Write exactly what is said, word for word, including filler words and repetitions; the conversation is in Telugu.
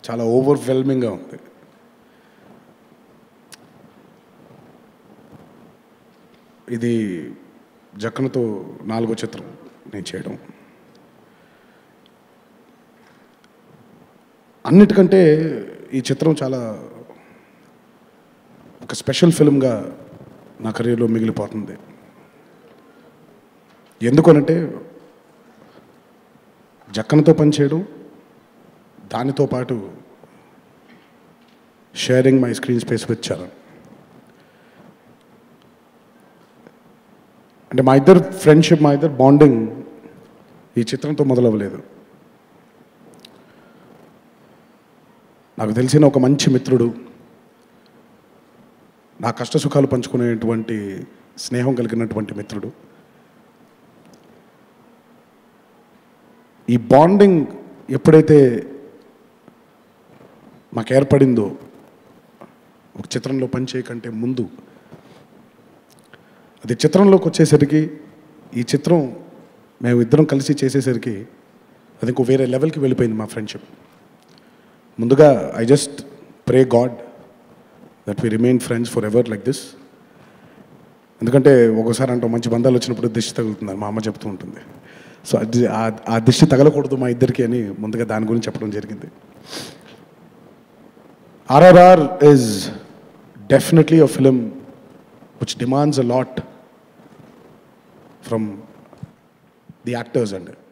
చాలా ఓవర్వెల్మింగ్గా ఉంది. ఇది జక్కనతో నాలుగో చిత్రం నేను చేయడం. అన్నిటికంటే ఈ చిత్రం చాలా ఒక స్పెషల్ ఫిల్మ్గా నా కెరీర్లో మిగిలిపోతుంది. ఎందుకనంటే జక్కనతో పనిచేయడం, దానితో పాటు sharing my screen space with Charan. అంటే మా ఇద్దరు ఫ్రెండ్షిప్, మా ఇద్దరు బాండింగ్ ఈ చిత్రంతో మొదలవ్వలేదు. నాకు తెలిసిన ఒక మంచి మిత్రుడు, నా కష్ట సుఖాలు పంచుకునేటువంటి స్నేహం కలిగినటువంటి మిత్రుడు. ఈ బాండింగ్ ఎప్పుడైతే మాకు ఏర్పడిందో ఒక చిత్రంలో పనిచేయకంటే ముందు, అది చిత్రంలోకి వచ్చేసరికి, ఈ చిత్రం మేము ఇద్దరం కలిసి చేసేసరికి అది ఇంకో వేరే లెవెల్కి వెళ్ళిపోయింది మా ఫ్రెండ్షిప్. ముందుగా I just pray God that we remain friends for ever like this. ఎందుకంటే ఒకసారి అంటాం మంచి బంధాలు వచ్చినప్పుడు దిష్టి తగులుతుంది, మా అమ్మ చెప్తూ ఉంటుంది. సో అది ఆ దిష్టి తగలకూడదు మా ఇద్దరికి అని ముందుగా దాని గురించి చెప్పడం జరిగింది. RRR is definitely a film which demands a lot from the actors and